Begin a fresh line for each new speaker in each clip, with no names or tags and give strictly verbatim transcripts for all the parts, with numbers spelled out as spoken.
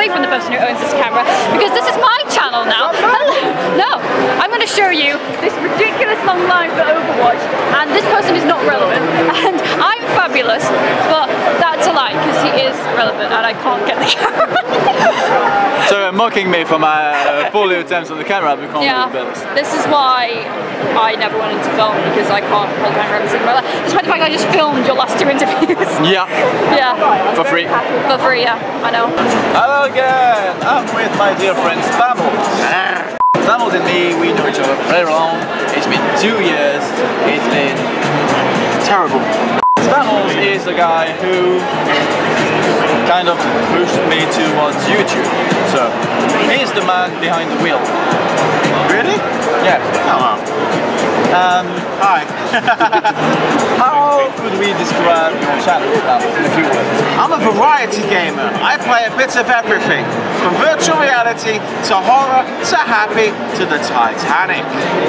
away from the person who owns this camera because this is my channel now. No, I'm going to show you this ridiculous long line for Overwatch, and this person is not relevant, and I'm fabulous, but that's a lie because he is relevant and I can't get the camera.
So you're mocking me for my uh, poorly attempts on the camera, but can't
yeah,
do better.
This is why I never wanted to film, because I can't hold my camera and like that. Despite the fact I just filmed your last two interviews.
Yeah.
Yeah.
For free.
For free, yeah, I know.
Hello again, I'm with my dear friend Spambles. Spambles and me, we know each other very long. It's been two years. It's been terrible. Spambles is the guy who kind of pushed me towards YouTube. So, he's the man behind the wheel.
Really?
Yeah.
Oh wow.
Um,
Hi.
how could we describe your channel, Spambles, in a few words?
I'm a variety gamer. I play a bit of everything. From virtual reality, to horror, to happy, to the Titanic.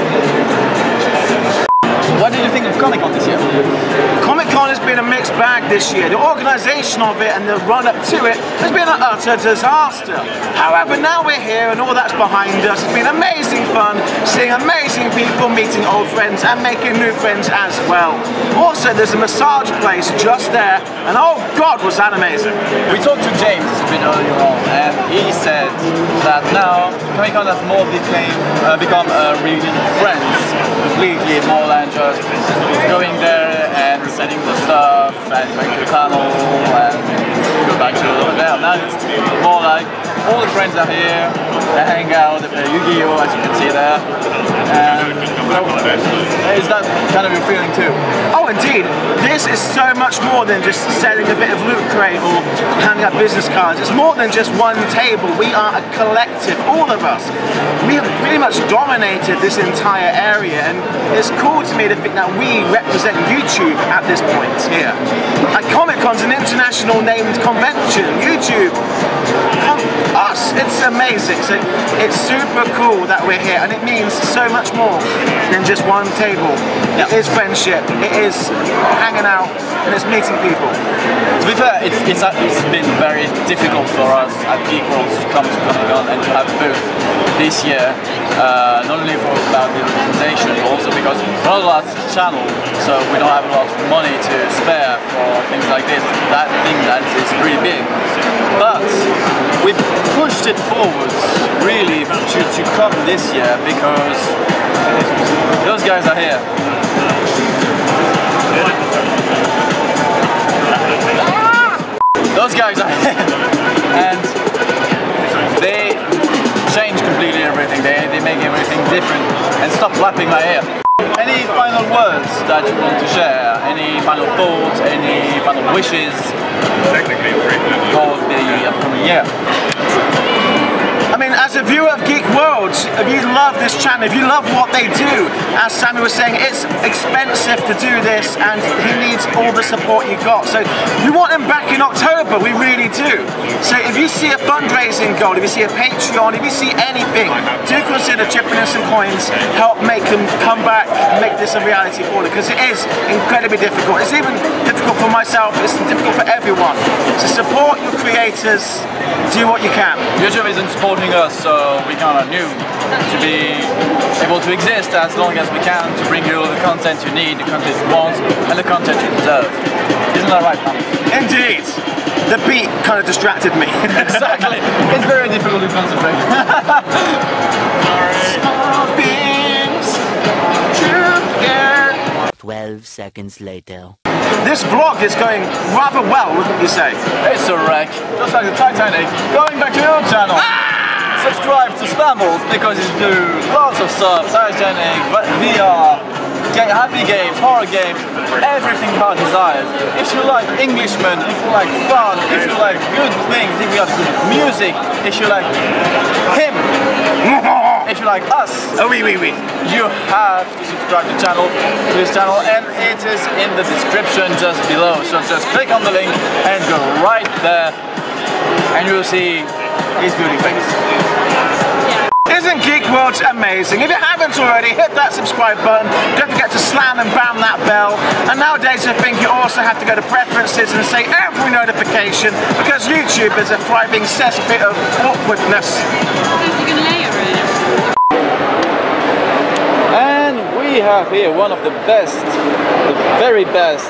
What did you think of Comic Con this year?
Comic Con has been a mixed bag this year. The organisation of it and the run up to it has been an utter disaster. However, now we're here and all that's behind us. It's been amazing fun, seeing amazing people, meeting old friends and making new friends as well. Also, there's a massage place just there, and oh God, was that amazing.
We talked to James a bit earlier on, and he said that now Comic Con has more became, uh, become a reunion of friends, completely more than just going there and setting the stuff and going to the panel and go back to over there. Now it's more like all the friends are here, they hang out, they play Yu-Gi-Oh! As you can see there. And is that kind of your feeling too?
Oh indeed, this is so much more than just selling a bit of loot crate or handing out business cards. It's more than just one table. We are a collective, all of us. We have pretty much dominated this entire area, and it's cool to me to think that we represent YouTube at this point here. Like Comic Con's an international named convention. YouTube, us, it's amazing. So it's super cool that we're here, and it means so much more than just one table.
Yeah.
It is friendship, it is hanging out, and it's meeting people.
To be fair, it's, it's, it's been very difficult for us at Geek World to come to Comic Con and to have a booth this year, uh, not only for about the representation, but also because we're not a large channel, so we don't have a lot of money to spare for things like this. That thing that is really big. But we pushed it forwards really to, to come this year because those guys are here. Those guys are here and they change completely everything. They, they make everything different and stop flapping my ear. Any final words that you want to share? Any final thoughts? Any final wishes for the upcoming year?
I mean, as a viewer of Geek World, if you love this channel, if you love what they do, as Sammy was saying, it's expensive to do this and he needs all the support you got. So we want him back in October, we really do. So if you see a fundraising goal, if you see a Patreon, if you see anything, do consider chipping in some coins, help make them come back and make this a reality for them, because it is incredibly difficult. It's even difficult for myself, it's difficult for everyone. So support your creators, do what you can.
YouTube isn't supporting us, so we kind of knew to be able to exist as long as we can to bring you the content you need, the content you want, and the content you deserve. Isn't that right, man?
Indeed. The beat kind of distracted me.
Exactly. It's very difficult to concentrate.
Small things, true, yeah.
Twelve seconds later.
This vlog is going rather well, wouldn't you say?
It's a wreck, just like the Titanic. Going back to your channel. Ah! Subscribe to Spambles because you do lots of stuff. Titanic, V R, happy games, horror games, everything heart desires. If you like Englishmen, if you like fun, if you like good things, if you like good music, if you like him, if you like us,
oh oui, oui, oui.
You have to subscribe to channel to this channel, and it is in the description just below. So just click on the link and go right there, and you'll see his beauty face.
Is Listen, Geek World's amazing. If you haven't already, hit that subscribe button. Don't forget to slam and bam that bell. And nowadays I think you also have to go to preferences and say every notification, because YouTube is a thriving cesspit of awkwardness.
And we have here one of the best, the very best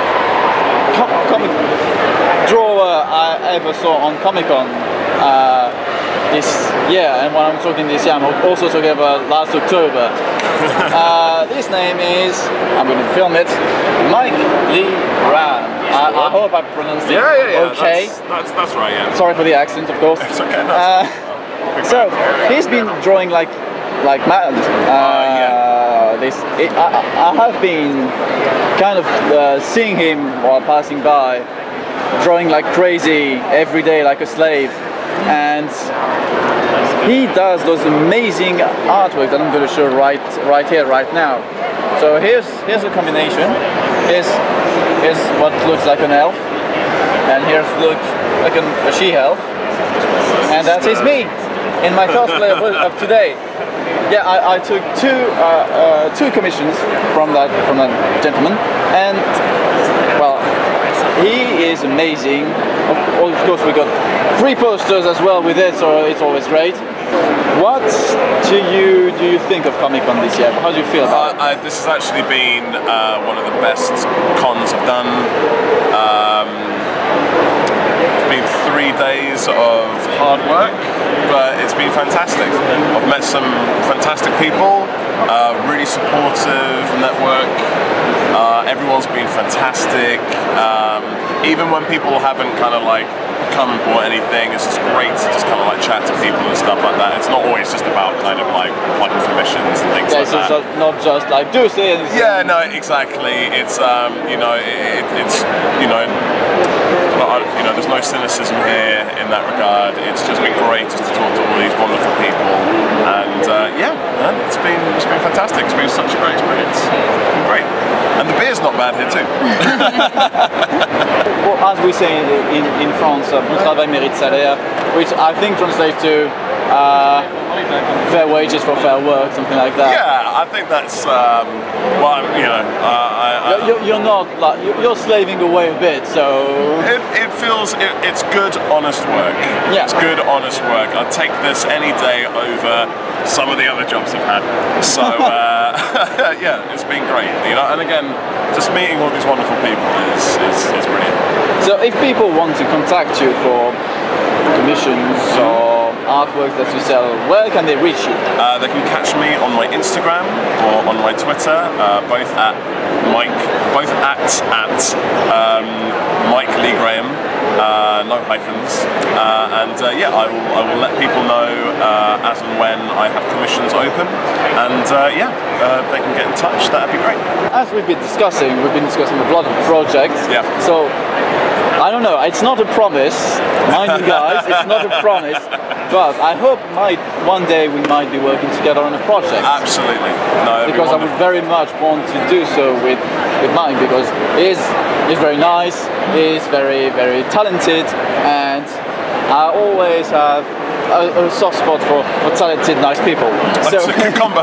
com comic drawer I ever saw on Comic-Con uh, this year. And when I'm talking this year, I'm also talking about last October. uh, his name is, I'm going to film it, Mike Lee Graham. I, I hope I pronounced it
yeah, yeah, yeah.
okay.
That's, that's, that's right, yeah.
Sorry for the accent, of course.
It's okay.
Uh, so, he's been drawing like like mad. Uh,
uh, yeah.
This, it, I, I have been kind of uh, seeing him while passing by, drawing like crazy every day, like a slave, and he does those amazing artworks that I'm going to show right, right here, right now. So here's here's a combination. Here's here's what looks like an elf, and here's looks like an, a she-elf, and that is me in my cosplay of, of today. Yeah, I, I took two uh, uh, two commissions from that from that gentleman, and well, he is amazing. Of, of course, we got three posters as well with it, so it's always great. What do you do you think of Comic-Con this year? How do you feel about
uh,
it?
I, this has actually been uh, one of the best cons I've done. Um, it's been three days of hard work, but it's been fantastic. I've met some fantastic people, uh, really supportive network. Uh, everyone's been fantastic. Um, even when people haven't kind of like come and bought anything, it's just great to just kind of like chat to people and stuff like that. It's not always just about kind of like plugging commissions and things
Yeah,
like
so
that.
it's not just like do say anything.
Yeah, no, exactly. It's um, you know, it, it's you know, not, you know, there's no cynicism here in that regard. It's just been great just to talk to all these wonderful people, and uh, yeah, man, it's been it's been fantastic. It's been such a great experience. It's been great, and the beer's not bad here too.
Well, as we say in, in France, uh, bon travail mérite salaire, which I think translates to uh, fair wages for fair work, something like that.
Yeah, I think that's um, well, you know, uh, I, I,
You're, you're not like you're slaving away a bit, so
It, it feels, it, it's good, honest work.
Yeah.
It's good, honest work. I'd take this any day over some of the other jobs I've had. So, uh, yeah, it's been great. You know, and again, just meeting all these wonderful people is, is, is brilliant.
So if people want to contact you for commissions or artworks that you sell, where can they reach you?
Uh, they can catch me on my Instagram or on my Twitter, uh, both at Mike, both at at um, Mike Lee Graham, uh, no hyphens, uh, and uh, yeah, I will I will let people know uh, as and when I have commissions open, and uh, yeah, uh, they can get in touch. That'd be great.
As we've been discussing, we've been discussing a lot of projects.
Yeah.
So I don't know. It's not a promise, mind you guys. It's not a promise. But I hope might one day we might be working together on a project.
Absolutely. No, it'd be
Because I would
wonderful.
very much want to do so with with Mike, because he's he's very nice, he's very very talented, and I always have a, a soft spot for, for talented, nice people.
That's a good combo.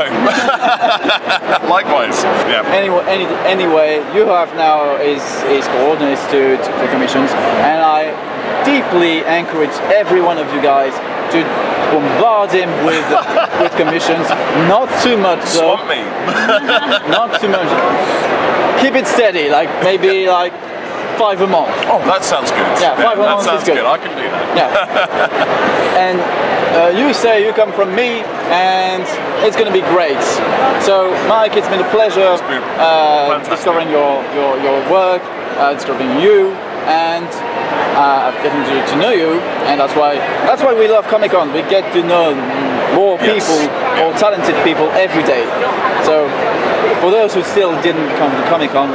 Likewise. Yeah.
Anyway, any, anyway, you have now his, his coordinates to, to for commissions, and I deeply encourage every one of you guys to bombard him with with commissions. Not too much though.
Swamp me.
Not too much. Keep it steady, like maybe like five a month.
Oh, that sounds good.
Yeah, five a
that
month is
sounds
good.
good. I can do that.
Yeah. And uh, you say you come from me, and it's going to be great. So, Mike, it's been a pleasure
been
uh,
fantastic.
discovering your, your, your work, uh, discovering you, and uh, getting to, to know you. And that's why that's why we love Comic-Con. We get to know more
Yes.
people, more talented people every day. So, for those who still didn't come to Comic-Con,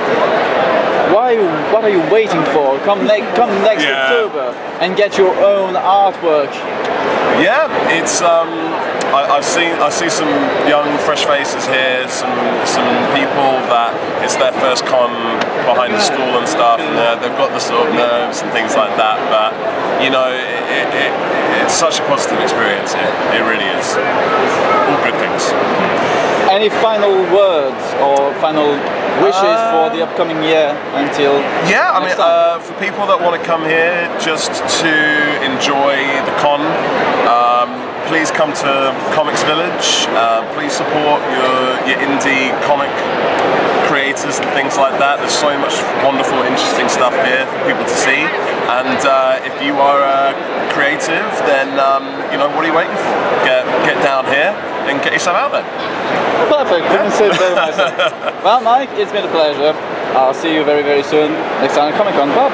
why? What are you waiting for? Come, ne come next
Yeah.
October and get your own artwork.
Yeah, it's um, I, I've seen I see some young, fresh faces here, some some people that it's their first con behind the stall and stuff, and uh, they've got the sort of nerves and things like that. But you know, it, it, it, it's such a positive experience here. It really is. All good things.
Any final words or final wishes
Uh,
for the upcoming year until
Yeah, I mean,
next time?
uh, for people that want to come here just to enjoy the con, um, please come to Comics Village. Uh, please support your, your indie comic creators and things like that. There's so much wonderful, interesting stuff here for people to see. And uh, if you are a creative, then um, you know, what are you waiting for? Get get down here and get yourself out there.
Perfect, couldn't say it better myself. Well, Mike, it's been a pleasure. I'll see you very, very soon next time at Comic Con. Bye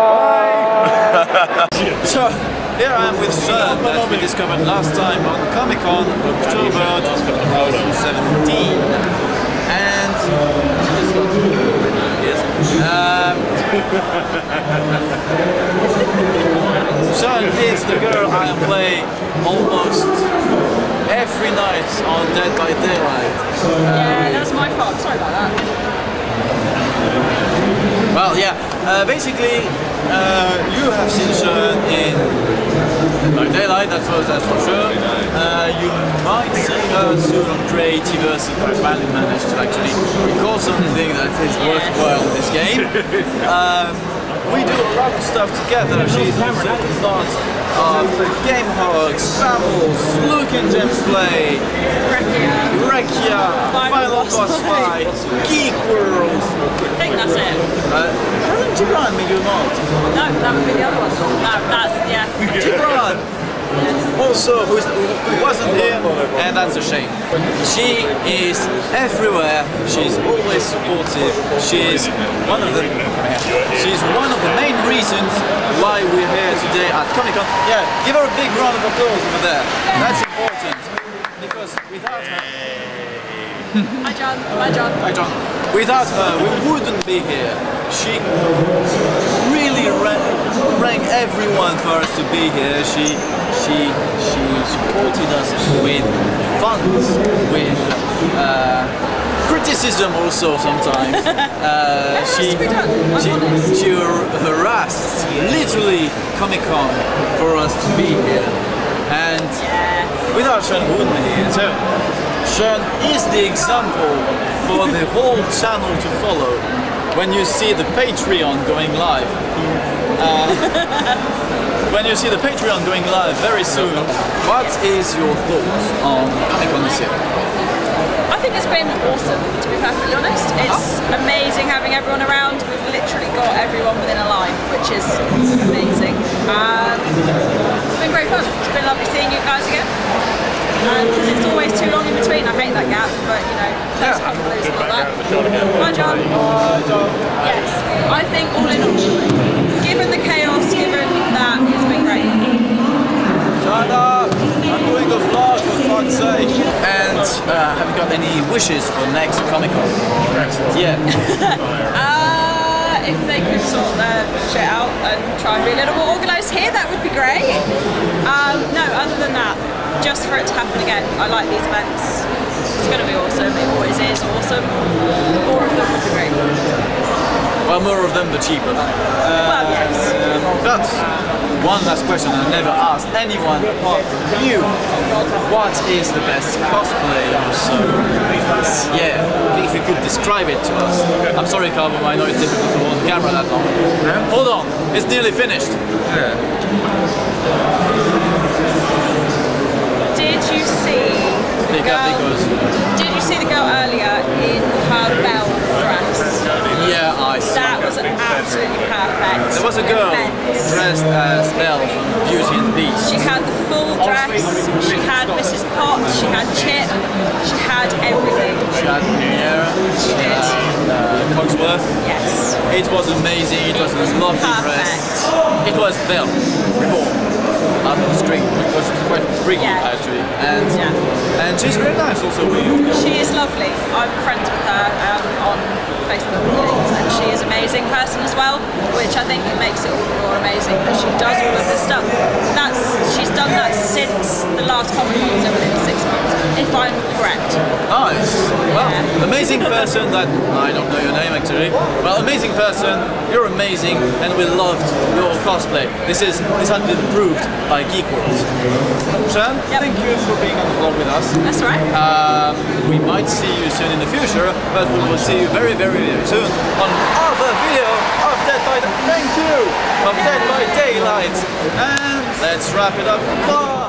bye.
So here I am with Sean that we discovered last time on Comic Con October twenty seventeen, and yes, um, Sean is the girl I play almost every night on Dead by Daylight.
Yeah, that's my fault. Sorry about that.
Well, yeah, uh, basically, uh, you have seen Sean in Dead by Daylight, that's for, that's for sure. Uh, you might see her soon on Creativerse if I finally manage to actually record something that is worthwhile in this game. Um, we do a lot of stuff together. She's also a lot of Game Hogs, Babbles, Luke and James Play, Rekia, Final Boss Fight, Geek World.
I think that's it.
Uh, hasn't Gibran made you not?
No, that would be the other one. That, that's, yeah.
Gibran! Also, who's, who wasn't here, and that's a shame. She is everywhere. She's always supportive. She's one of the she's one of the main reasons why we're here today at Comic Con. Yeah, give her a big round of applause over there. That's important because without her.
Hi, John. Hi, John.
Hi, John. Without her, we wouldn't be here. She really rang, rang everyone for us to be here. She, she, she supported us with funds, with uh, criticism also sometimes. Uh, she, she, she harassed literally Comic Con for us to be here, and without Sean, we wouldn't be here. So, Sean is the example for the whole channel to follow. When you see the Patreon going live, uh, when you see the Patreon going live very soon, what is your thoughts on Comic Con this year?
I think it's been awesome, to be perfectly honest. It's amazing having everyone around. We've literally got everyone within a line, which is amazing. And it's been great fun. It's been lovely seeing you guys again. And because it's always too long in between, I hate that gap, but you know, those couple of days like that. Hi John. Hi John. Yes, I think all in all, given the chaos, given that, it's been great.
Shut up! I'm doing a vlog for fuck's sake. And uh, have you got any wishes for next Comic Con? Yeah.
uh, if they could sort their shit out and try and be a little more organised here, that would be great. Um, no, other than that, just for it to happen again. I like these events. It's going to be awesome. It always is awesome. More of them would be great.
Well, more of them, the cheaper. Uh,
Well, yes.
um, but one last question I never asked anyone apart from you. What is the best cosplay or so? Yeah, if you could describe it to us. I'm sorry, Carbon, I know it's difficult to hold the camera that long. Hold on, it's nearly finished.
Did you see the
Speak up,
girl?
because-
Did you see the girl earlier in her bell dress?
Yeah, I saw.
That was absolutely perfect.
There was a girl
Immense.
dressed as Belle from Beauty and the Beast.
She had the full dress. She had Missus Potts. She had Chip. She had everything.
She had Lumiere, she had uh, Cogsworth.
Yes.
It was amazing, it was a lovely dress.
Perfect.
It was Belle, reborn, out of the screen, which was quite freaky
Yeah.
actually. And
Yeah.
and she's very nice also.
She is lovely. I'm friends with her. Um,
on Facebook and things, and she is an amazing person as well, which I think makes it all the more amazing that she does all of this stuff. That's she's done that since the last Comic Con, so within six months, if I'm correct.
Nice. Well,
Yeah.
amazing person that I don't know your name actually. Well, amazing person. You're amazing, and we loved your cosplay. This is this has been proved by Geek World. Shan,
Yep.
thank you for being on the vlog with us.
That's right.
Um, we might see you soon in the future, but we will see you very, very, very soon on other video of Dead by Thank you of Dead by Daylight. And let's wrap it up. Bye.